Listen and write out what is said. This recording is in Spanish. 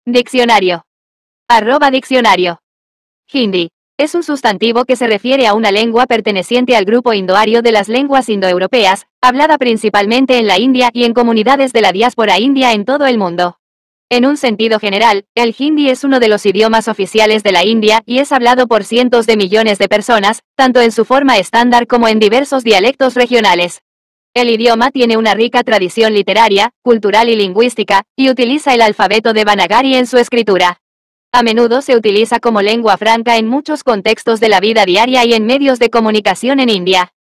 Diccionario. @diccionario. Hindi. Es un sustantivo que se refiere a una lengua perteneciente al grupo indoario de las lenguas indoeuropeas, hablada principalmente en la India y en comunidades de la diáspora india en todo el mundo. En un sentido general, el hindi es uno de los idiomas oficiales de la India y es hablado por cientos de millones de personas, tanto en su forma estándar como en diversos dialectos regionales. El idioma tiene una rica tradición literaria, cultural y lingüística, y utiliza el alfabeto Devanagari en su escritura. A menudo se utiliza como lengua franca en muchos contextos de la vida diaria y en medios de comunicación en India.